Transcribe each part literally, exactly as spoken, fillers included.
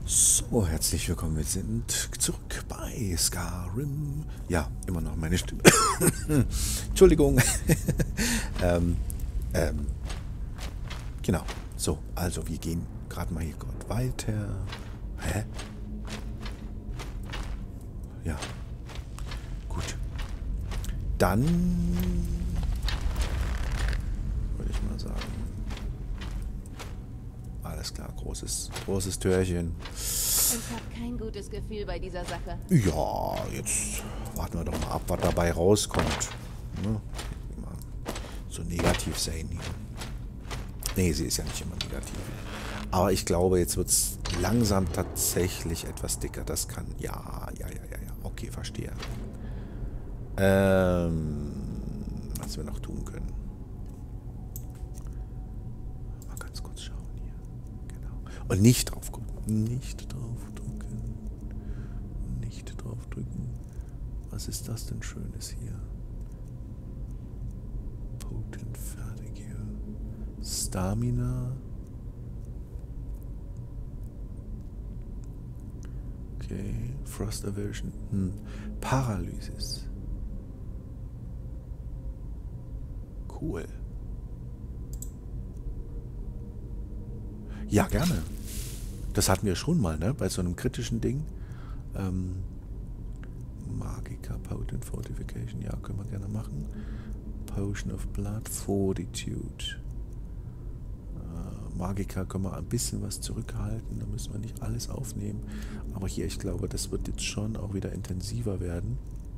So, herzlich willkommen. Wir sind zurück bei Skyrim. Ja, immer noch meine Stimme. Entschuldigung. ähm, ähm, genau. So, also wir gehen gerade mal hier gerade weiter. Hä? Ja. Gut. Dann würde ich mal sagen. Alles klar, großes, großes Türchen. Ich habe kein gutes Gefühl bei dieser Sache. Ja, jetzt warten wir doch mal ab, was dabei rauskommt. Ne? Immer so negativ sein hier. Nee, sie ist ja nicht immer negativ. Aber ich glaube, jetzt wird es langsam tatsächlich etwas dicker. Das kann... Ja, ja, ja, ja, ja. Okay, verstehe. Ähm, was wir noch tun können. Mal ganz kurz schauen hier. Genau. Und nicht drauf gucken. Nicht drauf drücken. Nicht drauf drücken. Was ist das denn Schönes hier? Potent fertig hier. Stamina. Okay. Frost Aversion. Hm. Paralysis. Cool. Ja, gerne. Das hatten wir schon mal, ne? Bei so einem kritischen Ding. Ähm, Magica Potent Fortification. Ja, können wir gerne machen. Potion of Blood Fortitude. Äh, Magica können wir ein bisschen was zurückhalten. Da müssen wir nicht alles aufnehmen. Aber hier, ich glaube, das wird jetzt schon auch wieder intensiver werden.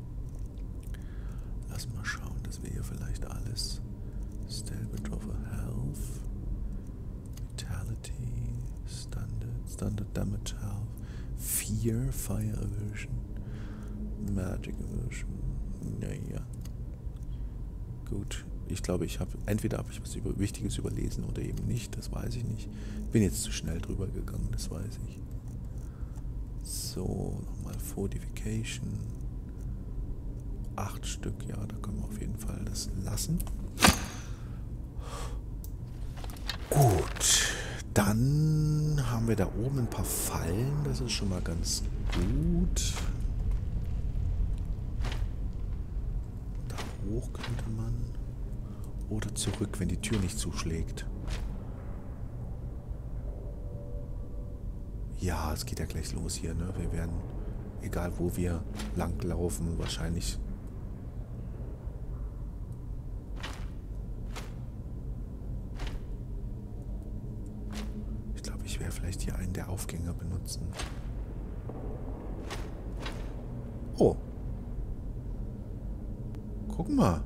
Lass mal schauen, dass wir hier vielleicht alles... Stalebit of Health. Vitality. Standard. Standard Damage Health. Fear. Fire Aversion. Magic Aversion. Naja. Gut. Ich glaube, ich habe... Entweder habe ich was über, Wichtiges überlesen oder eben nicht. Das weiß ich nicht. Bin jetzt zu schnell drüber gegangen. Das weiß ich. So. Nochmal Fortification. Acht Stück. Ja, da können wir auf jeden Fall das lassen. Gut, dann haben wir da oben ein paar Fallen, das ist schon mal ganz gut. Da hoch könnte man. Oder zurück, wenn die Tür nicht zuschlägt. Ja, es geht ja gleich los hier, ne? Wir werden, egal wo wir lang laufen, wahrscheinlich... Ich werde vielleicht hier einen der Aufgänger benutzen. Oh. Guck mal.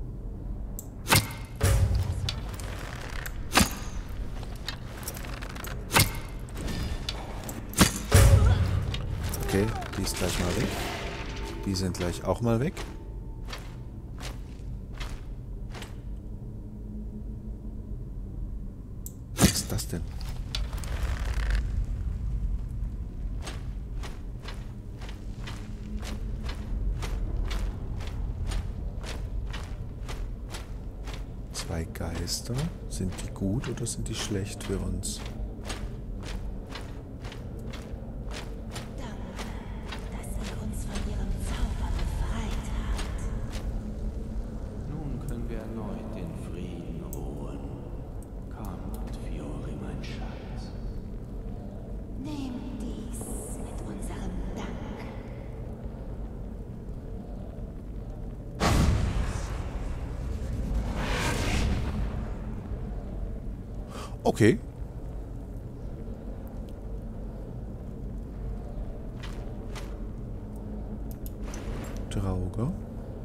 Okay, die ist gleich mal weg. Die sind gleich auch mal weg. Was ist das denn? Zwei Geister. Sind die gut oder sind die schlecht für uns? Danke, dass ihr uns von ihrem Zauber befreit habt. Nun können wir erneut in Frieden ruhen. Kommt, Fiori, mein Schatz. Nehmt dies mit unserem Dank. Okay. Drauger.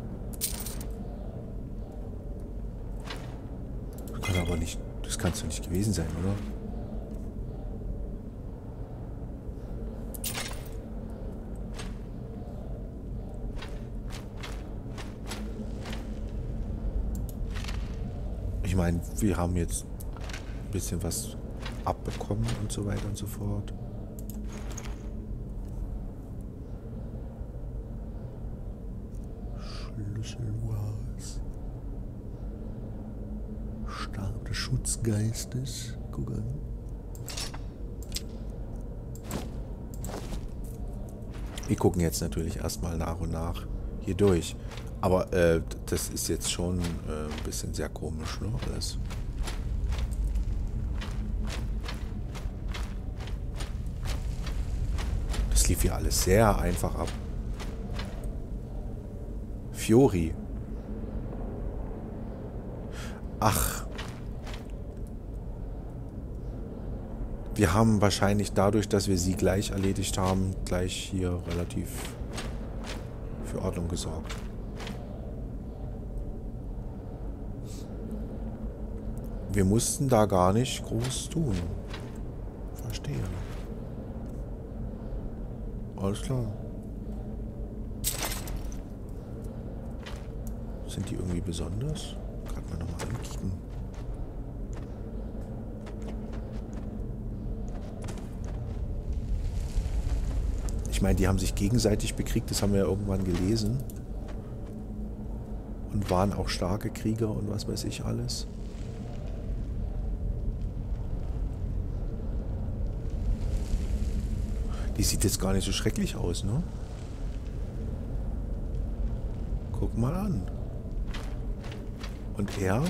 Das kann aber nicht... Das kann es doch nicht gewesen sein, oder? Ich meine, wir haben jetzt ein bisschen was abbekommen und so weiter und so fort. Schlüssel war es. Stab des Schutzgeistes. Guck an. Wir gucken jetzt natürlich erstmal nach und nach hier durch. Aber äh, das ist jetzt schon äh, ein bisschen sehr komisch, ne? Alles. Das lief hier alles sehr einfach ab. Fiori. Ach. Wir haben wahrscheinlich dadurch, dass wir sie gleich erledigt haben, gleich hier relativ für Ordnung gesorgt. Wir mussten da gar nicht groß tun. Verstehe. Alles klar. Sind die irgendwie besonders? Gerade mal nochmal ankicken. Ich meine, die haben sich gegenseitig bekriegt, das haben wir ja irgendwann gelesen. Und waren auch starke Krieger und was weiß ich alles. Die sieht jetzt gar nicht so schrecklich aus, ne? Guck mal an. Und er?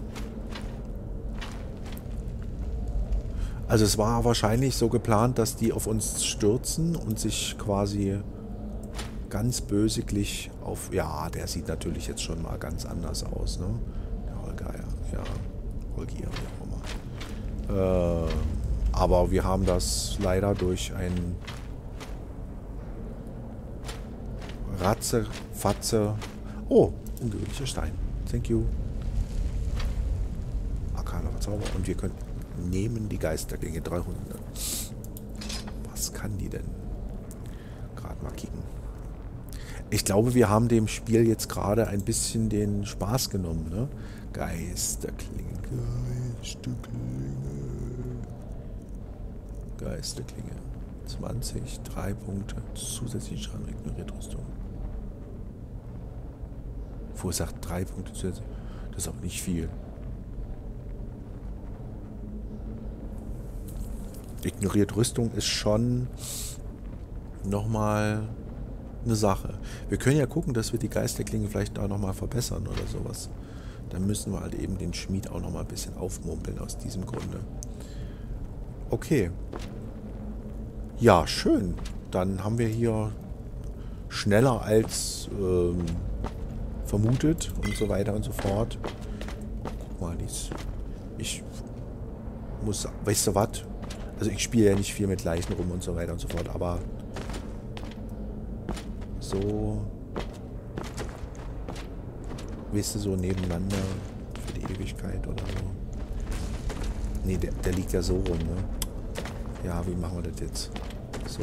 Also es war wahrscheinlich so geplant, dass die auf uns stürzen und sich quasi ganz bösiglich auf... Ja, der sieht natürlich jetzt schon mal ganz anders aus, ne? Der Holger, ja. Ja, Holgier, wie auch immer. Äh, aber wir haben das leider durch ein Ratze, Fatze... Oh, ungewöhnlicher Stein. Thank you. Arkaner Verzauber. Und wir können... nehmen die Geistergänge dreihundert. Was kann die denn? Gerade mal kicken. Ich glaube, wir haben dem Spiel jetzt gerade ein bisschen den Spaß genommen, ne? Geisterklinge, Geisterklinge. Geisterklinge. zwanzig, drei Punkte. Zusätzlich Schaden, ignoriert Rüstung. Verursacht drei Punkte zusätzlich. Das ist auch nicht viel. Ignoriert Rüstung ist schon nochmal eine Sache. Wir können ja gucken, dass wir die Geisterklinge vielleicht da nochmal verbessern oder sowas. Dann müssen wir halt eben den Schmied auch nochmal ein bisschen aufmumpeln aus diesem Grunde. Okay. Ja, schön. Dann haben wir hier schneller als ähm, vermutet und so weiter und so fort. Guck mal, dies. Ich muss, weißt du was? Also ich spiele ja nicht viel mit Leichen rum und so weiter und so fort, aber so, weißt du, so nebeneinander für die Ewigkeit oder so. Ne, der, der liegt ja so rum, ne? Ja, wie machen wir das jetzt? So.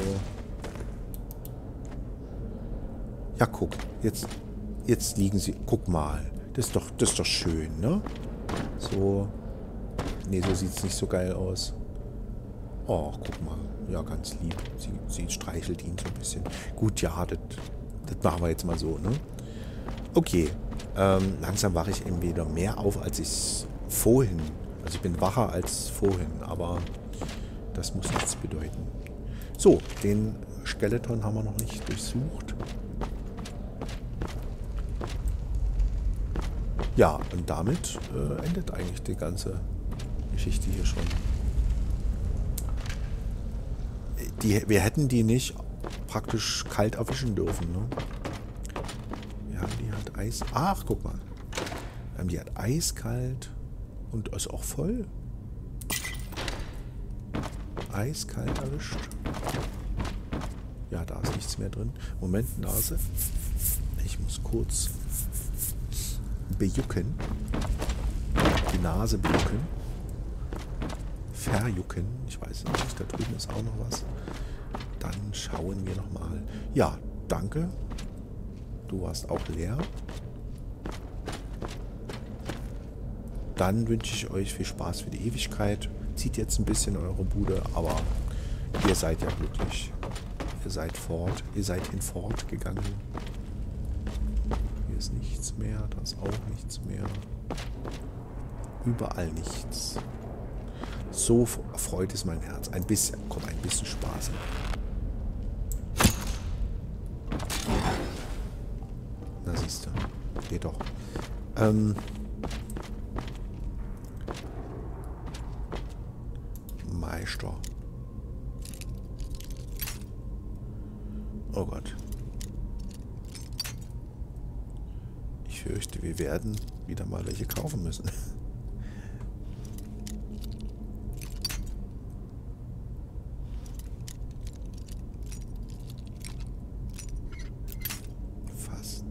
Ja, guck, jetzt, jetzt liegen sie, guck mal, das ist doch, das ist doch schön, ne? So, ne, so sieht es nicht so geil aus. Oh, guck mal. Ja, ganz lieb. Sie, sie streichelt ihn so ein bisschen. Gut, ja, das, das machen wir jetzt mal so, ne? Okay. Ähm, langsam wache ich eben wieder mehr auf, als ich vorhin. Also ich bin wacher als vorhin, aber das muss nichts bedeuten. So, den Skeleton haben wir noch nicht durchsucht. Ja, und damit äh, endet eigentlich die ganze Geschichte hier schon. Die, wir hätten die nicht praktisch kalt erwischen dürfen, ne? Wir haben die halt Eis... Ach, guck mal. Wir haben die halt eiskalt und ist auch voll. Eiskalt erwischt. Ja, da ist nichts mehr drin. Moment, Nase. Ich muss kurz bejucken. Die Nase bejucken. Verjucken. Ich weiß nicht, da drüben ist auch noch was. Dann schauen wir nochmal. Ja, danke. Du warst auch leer. Dann wünsche ich euch viel Spaß für die Ewigkeit. Zieht jetzt ein bisschen eure Bude, aber ihr seid ja glücklich. Ihr seid fort. Ihr seid hinfort gegangen. Hier ist nichts mehr. Da ist auch nichts mehr. Überall nichts. So freut es mein Herz. Ein bisschen, komm, ein bisschen Spaß. siehst du. Geht doch. Ähm. Meister. Oh Gott. Ich fürchte, wir werden wieder mal welche kaufen müssen. Fast.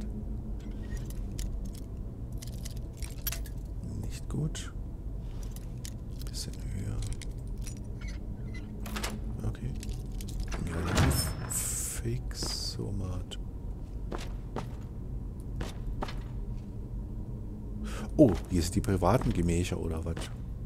Nicht gut. Bisschen höher. Okay. Relativ fix, so mat. Oh, hier ist die privaten Gemächer oder was?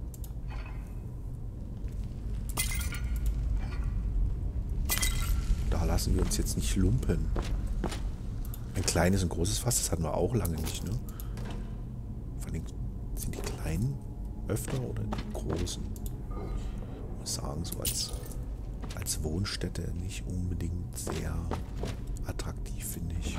Da lassen wir uns jetzt nicht lumpen. Ein kleines und großes Fass, das hatten wir auch lange nicht, ne? Vor allem sind die kleinen öfter oder die großen? Ich muss sagen, so als, als Wohnstätte nicht unbedingt sehr attraktiv, finde ich.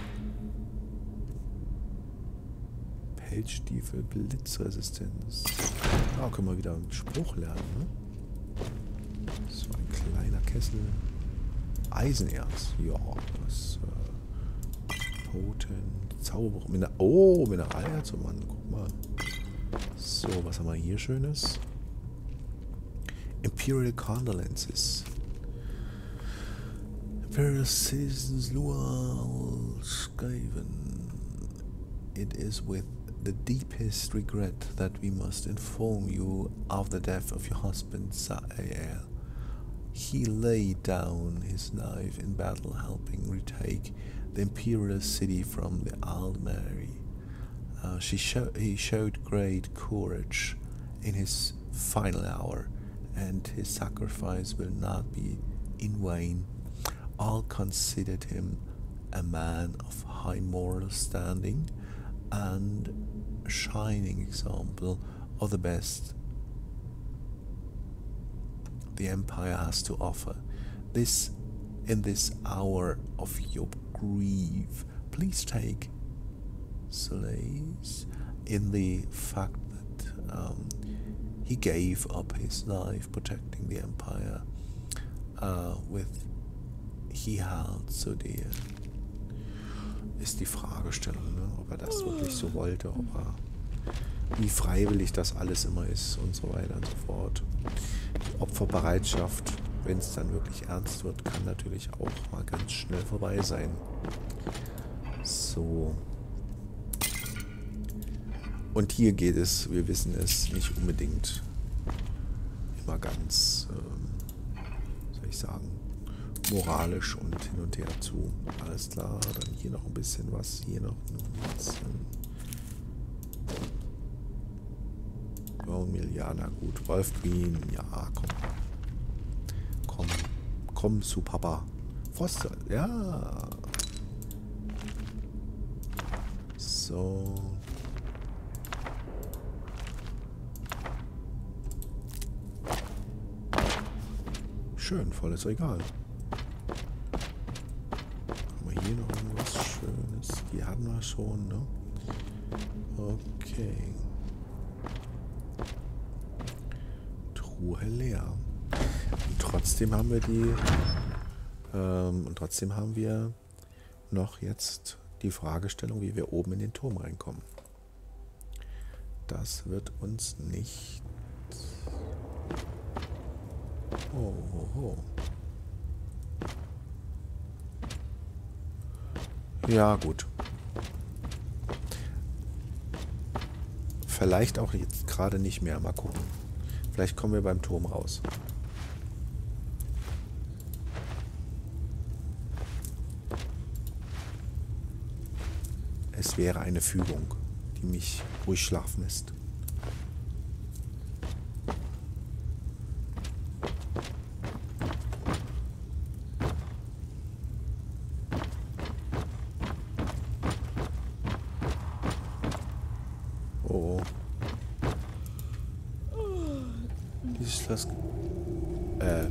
Pelzstiefel, Blitzresistenz. Da können wir wieder einen Spruch lernen, ne? So ein kleiner Kessel. Eisenerz. Ja, das äh, Potent. Zauber. Mineral oh, Mineralerz. Oh Mann, guck mal. So, was haben wir hier Schönes? Imperial Condolences. Imperial Citizens Lual Skaven. It is with the deepest regret that we must inform you of the death of your husband, Sa'el. He laid down his life in battle helping retake the imperial city from the Aldmeri. Uh, she show he showed great courage in his final hour, and his sacrifice will not be in vain. All considered him a man of high moral standing and a shining example of the best the Empire has to offer. This, in this hour of your grief, please take solace in the fact that um, he gave up his life protecting the Empire uh, with he held so dear. Ist die Fragestellung, ne? Ob er das wirklich so wollte, ob er, wie freiwillig das alles immer ist und so weiter und so fort. Die Opferbereitschaft, wenn es dann wirklich ernst wird, kann natürlich auch mal ganz schnell vorbei sein. So. Und hier geht es, wir wissen es, nicht unbedingt immer ganz, ähm, soll ich sagen, moralisch und hin und her zu. Alles klar, dann hier noch ein bisschen was, hier noch ein bisschen. Oh, Miliana, gut. Wolf Green, ja, komm. Komm, komm zu Papa. Foster, ja. So. Schön, volles Regal. Hier noch irgendwas Schönes. Die hatten wir schon, ne? Okay. Truhe leer. Und trotzdem haben wir die... Ähm, und trotzdem haben wir noch jetzt die Fragestellung, wie wir oben in den Turm reinkommen. Das wird uns nicht... Oh, oh, oh. Ja, gut. Vielleicht auch jetzt gerade nicht mehr. Mal gucken. Vielleicht kommen wir beim Turm raus. Es wäre eine Fügung, die mich ruhig schlafen lässt. Oh. Dieses das. Äh.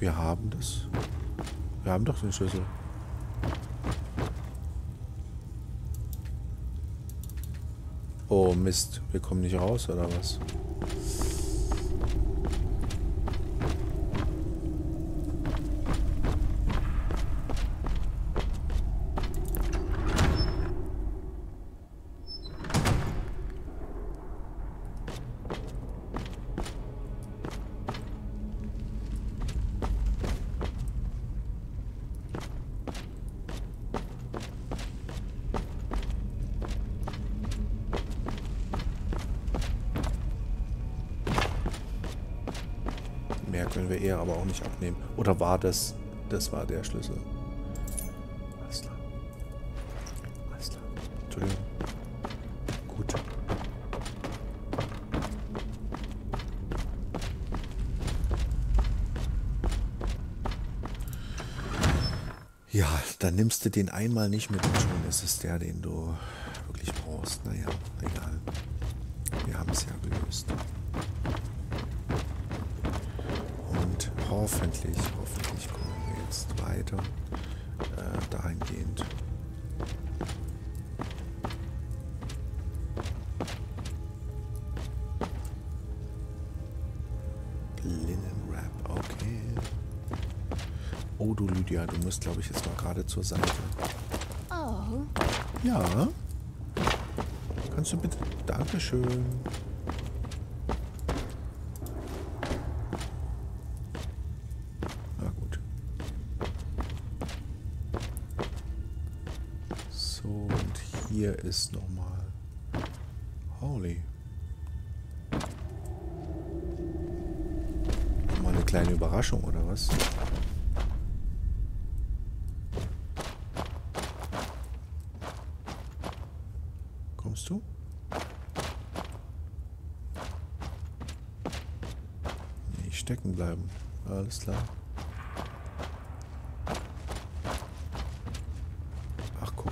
Wir haben das. Wir haben doch den Schlüssel. Oh Mist, wir kommen nicht raus, oder was? Mehr können wir eher aber auch nicht abnehmen. Oder war das... Das war der Schlüssel. Alles klar. Alles klar. Entschuldigung. Gut. Ja, dann nimmst du den einmal nicht mit und schon ist es der, den du wirklich brauchst. Naja, egal. Wir haben es ja gelöst. Und hoffentlich, hoffentlich kommen wir jetzt weiter äh, dahingehend. Linen Wrap, okay. Oh du Lydia, du musst glaube ich jetzt mal gerade zur Seite. Oh, Ja. Kannst du bitte? Dankeschön. Na gut. So, und hier ist nochmal. Holy. Mal eine kleine Überraschung, oder was? Kommst du? Nicht stecken bleiben. Alles klar. Ach, guck.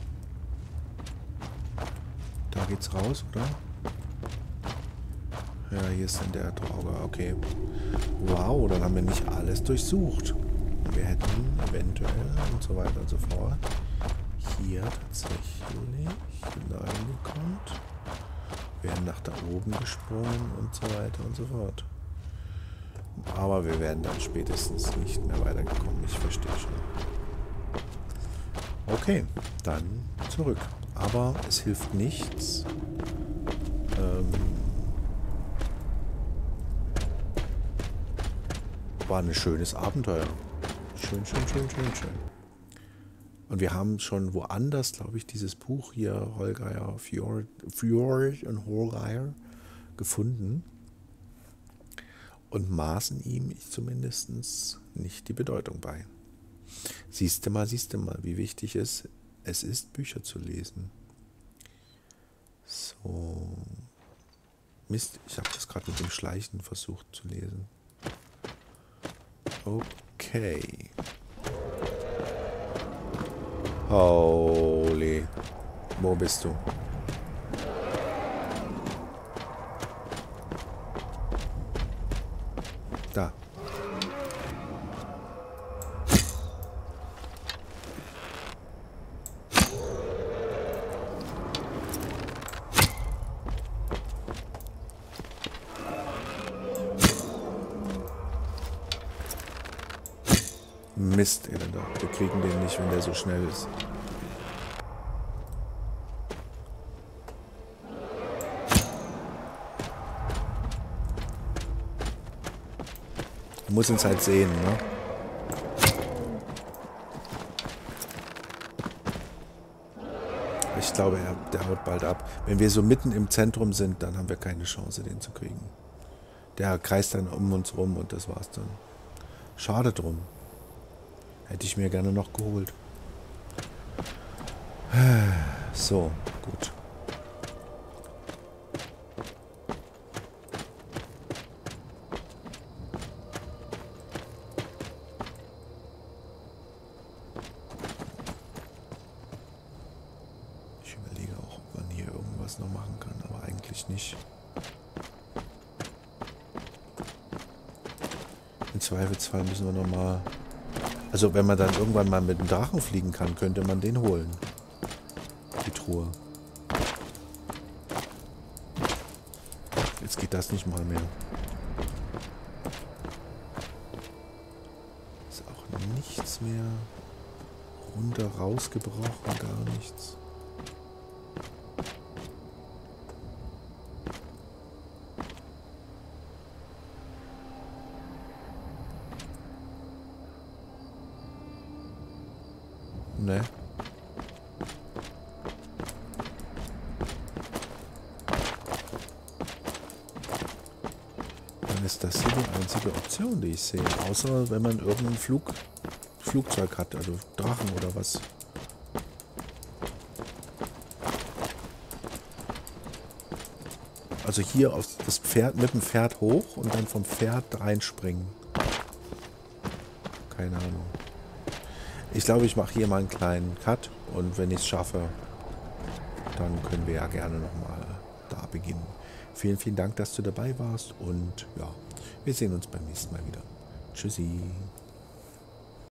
Da geht's raus, oder? Ja, hier ist dann der Trauger. Okay. Wow, dann haben wir nicht alles durchsucht. Wir hätten eventuell und so weiter und so fort hier tatsächlich hineingekommen, werden nach da oben gesprungen und so weiter und so fort. Aber wir werden dann spätestens nicht mehr weitergekommen. Ich verstehe schon. Okay, dann zurück. Aber es hilft nichts. Ähm, war ein schönes Abenteuer. Schön, schön, schön, schön, schön. Und wir haben schon woanders, glaube ich, dieses Buch hier, Holgeir, Fjord, Fjord und Holgeir, gefunden. Und maßen ihm, ich zumindest, nicht die Bedeutung bei. Siehst du mal, siehst du mal, wie wichtig es, es ist, Bücher zu lesen. So. Mist, ich habe das gerade mit dem Schleichen versucht zu lesen. Okay. Holy. Wo bist du? Da. Mist, Elender. Wir kriegen den nicht, wenn der so schnell ist. Man muss uns halt sehen, ne? Ich glaube, er, der haut bald ab. Wenn wir so mitten im Zentrum sind, dann haben wir keine Chance, den zu kriegen. Der kreist dann um uns rum und das war's dann. Schade drum. Hätte ich mir gerne noch geholt. So, gut. Ich überlege auch, ob man hier irgendwas noch machen kann, aber eigentlich nicht. Im Zweifelsfall müssen wir nochmal... Also wenn man dann irgendwann mal mit dem Drachen fliegen kann, könnte man den holen. Die Truhe. Jetzt geht das nicht mal mehr. Ist auch nichts mehr. Runter, rausgebrochen, gar nichts. Ne. Dann ist das hier die einzige Option, die ich sehe. Außer wenn man irgendein Flug, Flugzeug hat, also Drachen oder was. Also hier auf das Pferd, mit dem Pferd hoch und dann vom Pferd reinspringen. Keine Ahnung. Ich glaube, ich mache hier mal einen kleinen Cut und wenn ich es schaffe, dann können wir ja gerne nochmal da beginnen. Vielen, vielen Dank, dass du dabei warst und ja, wir sehen uns beim nächsten Mal wieder. Tschüssi.